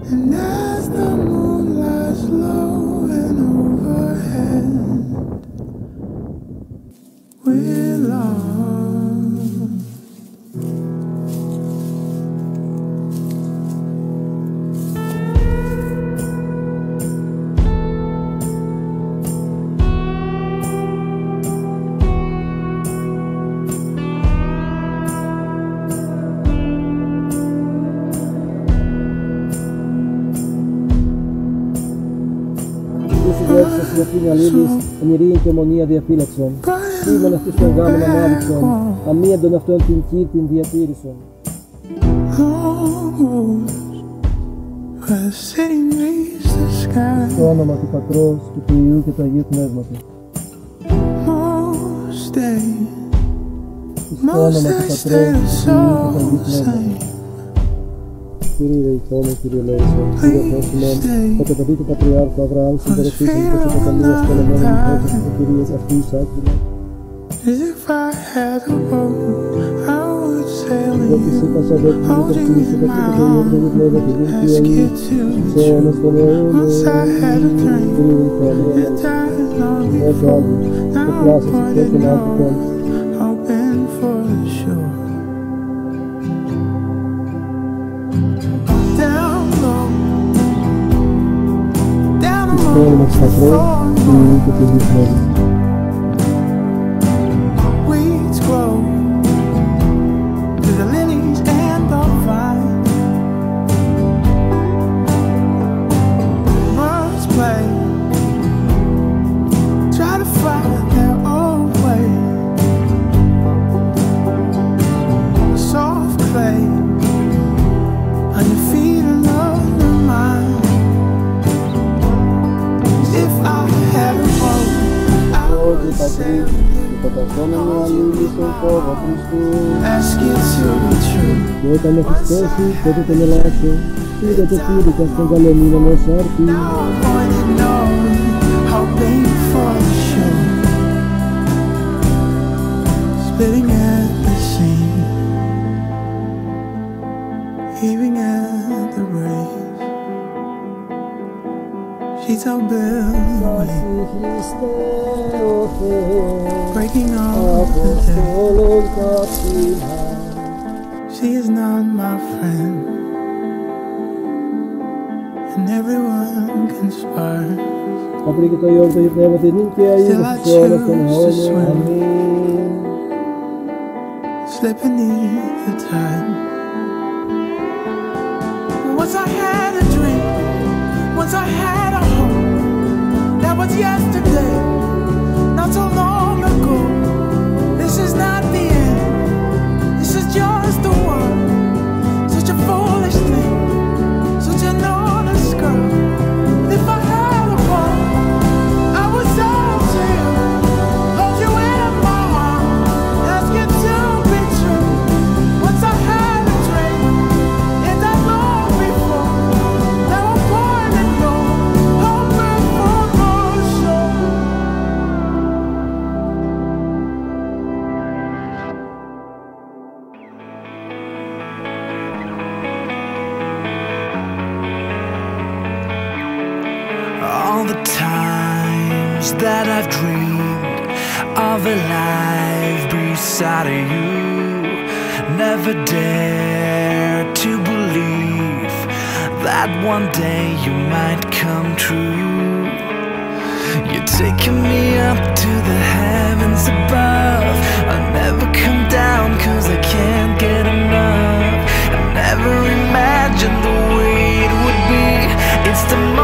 And as the moon lies low and overhead, we're lost. Sua filha Lilis, aniria em que harmonia de Philipson. Prima na sua gama na Madison, a minha dona Frontin Kitin de Peterson. Sono ma ti patros, que tu iu que tu ayut mesmo. Sono ma ti patros, que tu iu que tu ayut mesmo. Querida y todo querido eso, querida porque te digo patriarca Abraham sin derecho que te cambias con el nombre que querías a tu sacro. If I had a boat, I would sail Lo que se pasa de ti, porque se te queda de nuevo que limpia ahí. Somos como uno, once I had a dream, querido it died long es before. algo, que Now clase I'm se queda en alto con. hoping for the shore. Down low, down Sono ma ti patros, que tu iu que tu ayut mesmo. weeds grow to the lilies and the vine. Birds play, try to find their own way. Soft clay on your feet, another mind. If I had a boat, I would sail. Потом Lilis un poco triste. Ask it to be true. Yo también festejo, todo te me lazo. Y de tu piri que hasta galemina no sarti. Now I'm pointing north, hoping for the shore. Splitting at the seam, heaving at the breeze. She's so billowing, breaking off the day. She is not my friend, and everyone conspires. Apriki to yordo i treba ti ninke ai Still I solo con choose to homo. swim. Amin. Slip beneath the tide. Once I had a dream, once I had a hope. That was yesterday, not so long ago. This is not the end, this is just the world. Such a foolish thing, such an honest girl. If I had a boat, I would sail to you, hold you in my arms, ask it to be true. Once I had a dream, and I long before. Now I'm pointing north, hoping for the shore. All the times that I've dreamed of a life beside you, never dared to believe that one day you might come true. You're taking me up to the heavens above. I'll never come down 'cause I can't get enough. I never imagined the way it would be. It's the